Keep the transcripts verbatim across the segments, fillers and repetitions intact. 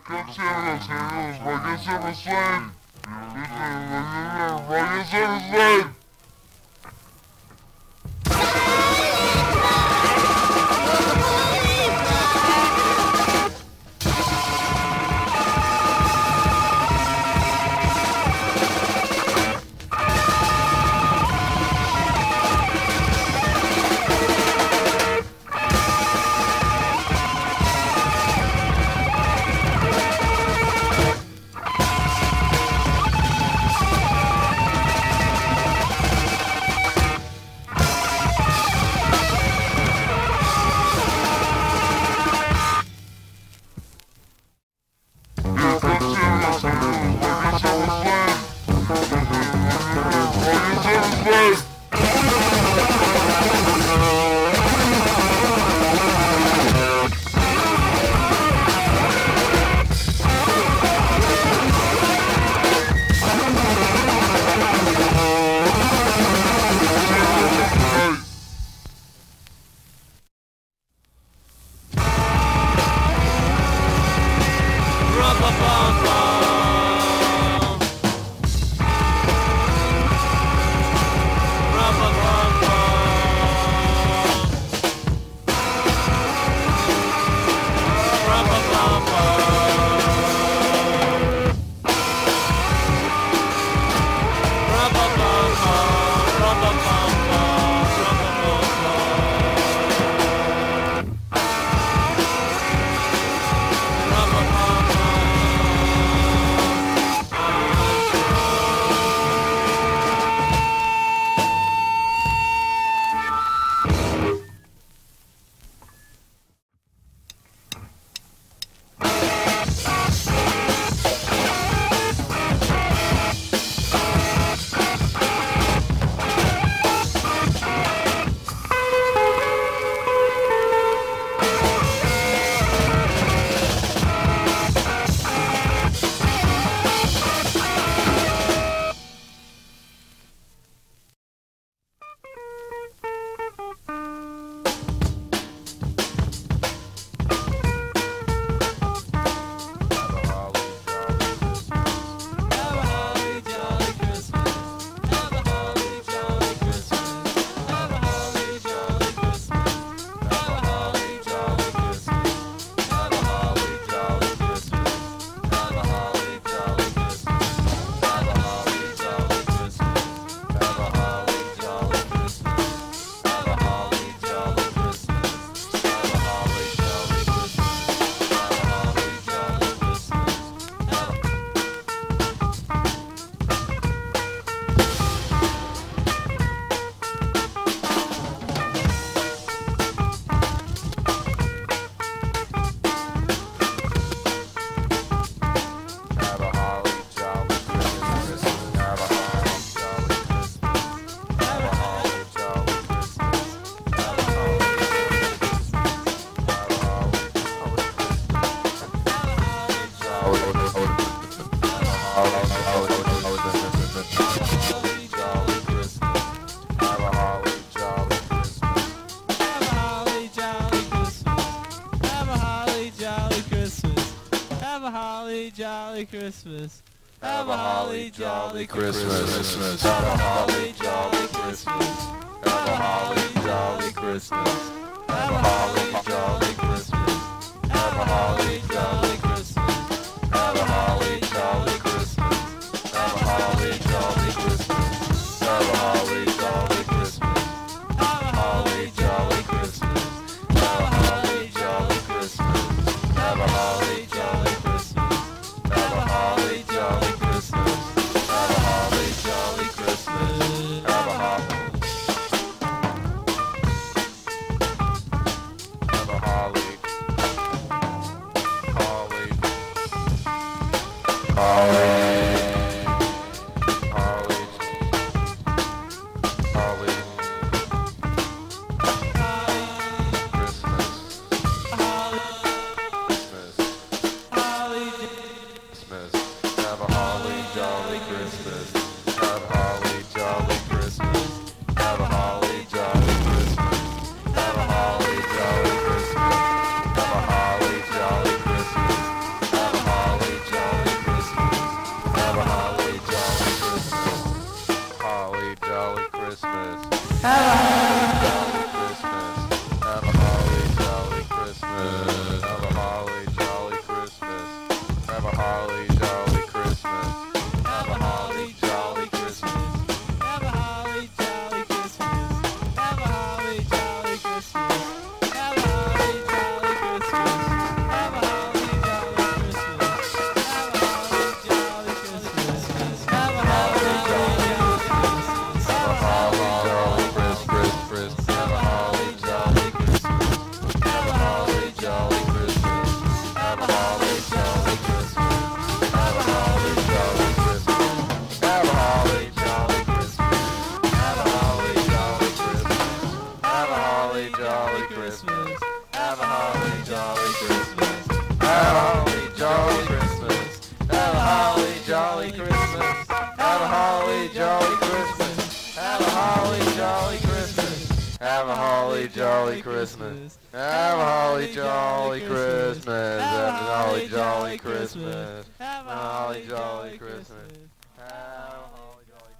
Christmas. Have a holly jolly Christmas. Have a holly jolly Christmas. Have a holly jolly Christmas. Have a holly jolly Christmas. Have a holly jolly Christmas. Have a holly jolly Christmas. Have a holly jolly Christmas. Have a holly jolly Christmas. Have a holly jolly Christmas. Have a holly jolly Christmas. Have a holly jolly Christmas. Have a holly jolly Christmas. Have a holly jolly Christmas. Have a holly. Have a holly. Holly. Holly. Holly. Holly. Christmas. Christmas. Have a holly jolly Christmas. Have a holly jolly Christmas. Have a holly jolly Christmas. Have a holly jolly Christmas. Have a holly jolly Christmas. Have a holly holly jolly Christmas. Have a holly jolly Christmas. Have a holly jolly Christmas. Have a holly jolly Christmas. Have a holly jolly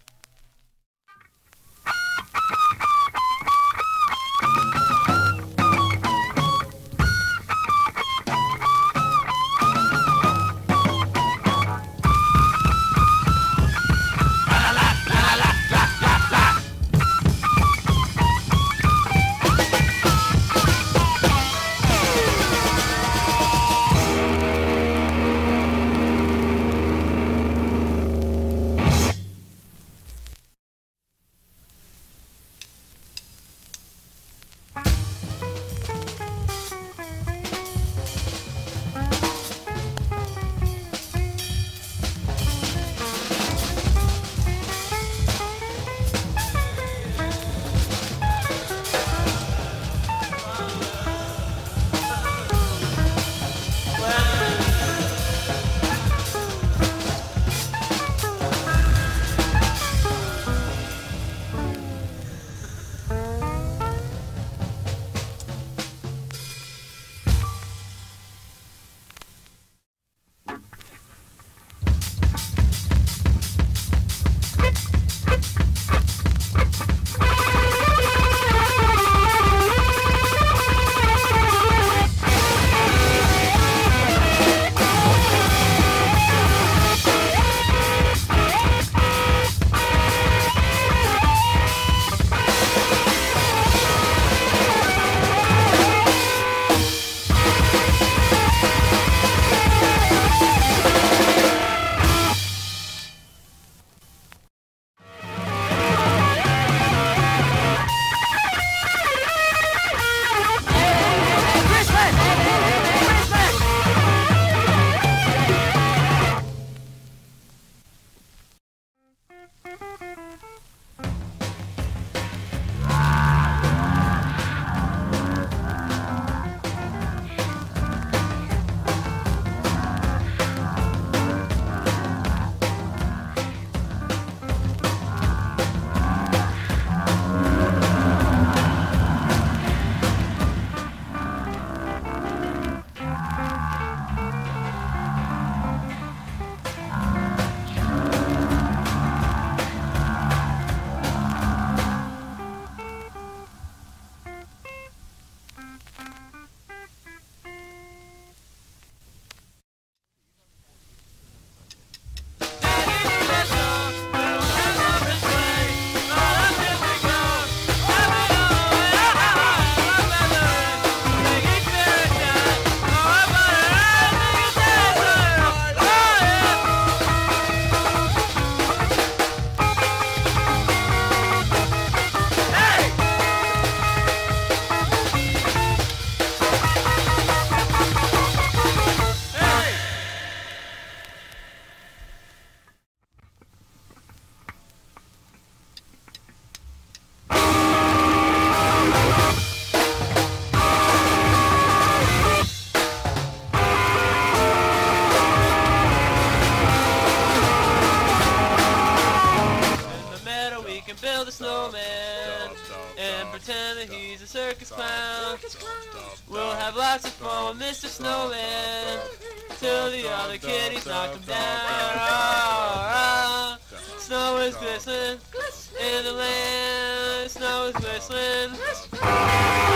pretend that he's a circus clown. We'll have lots of fun with Mister Snowman till the other kitties knock him down. Oh, oh. Snow is glistening in the land. Snow is glistening.